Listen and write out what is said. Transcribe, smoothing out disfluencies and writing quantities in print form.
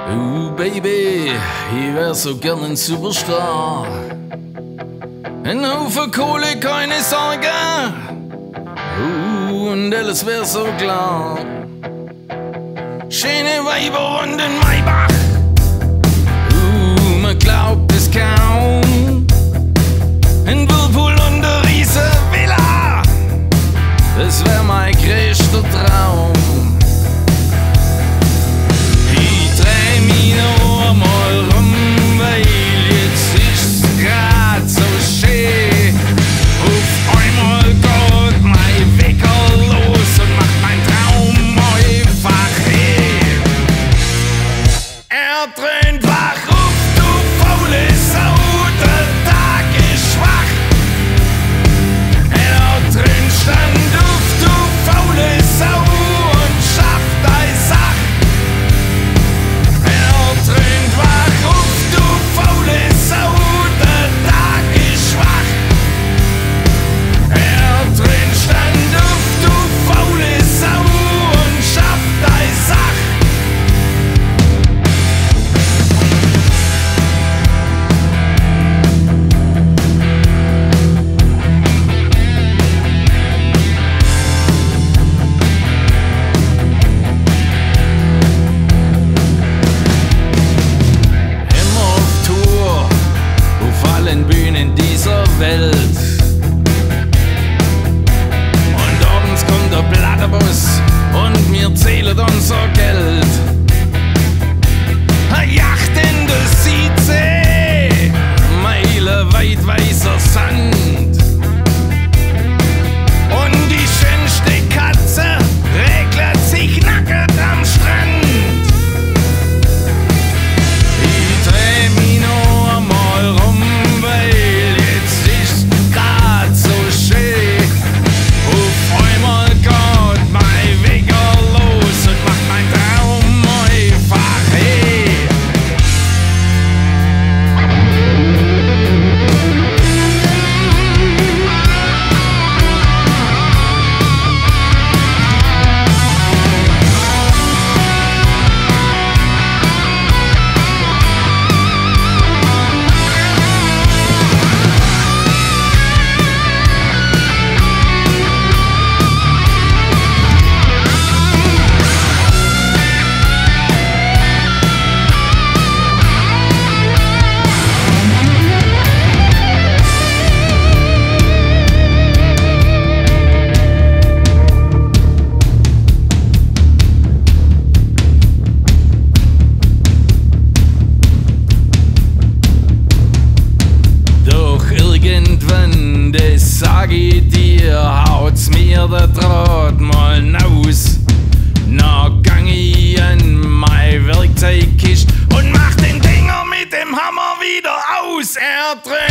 Baby, ich wär so gern ein Superstar. Ein Haufen Kohle, keine Sorge. Und alles wär so klar. Schöne Weiber und ein Maybach. Man glaubt es kaum. Ein Whirlpool und eine riese Villa. Das wär mein größter Traum. Ich dreh mich noch einmal rum, weil jetzt ist's grad so schön. Auf einmal geht mein Wecker los und macht mein Traum einfach hey. Er dröhnt wach auf, du faule Sau, der Tag ist schwach. Er dröhnt stand auf, du faule Sau, und schafft dein Sach. Er dröhnt wach auf, du faule Sau, der Tag ist schwach. Er dröhnt stand auf, du faule Sau, und schafft dein Sach. Immer auf Tour, auf allen Bühnen dieser Welt. Und abends kommt der Plattenbus und wir zählen unser Geld. Eine Yacht in der Südsee, meilenweit weißer Sand. Und die schönste Katze regelt sich nackend am Strand. Ich dreh mich noch einmal rum, weil jetzt ist grad so schön. Auf einmal geht mein Wecker los und macht mein Traum einfach hey. Doch irgendwann, das sag ich dir, haut's mir der Draht mal naus. Na gang ich an mein Werkzeugkist und mach den Dinger mit dem Hammer wieder aus. Er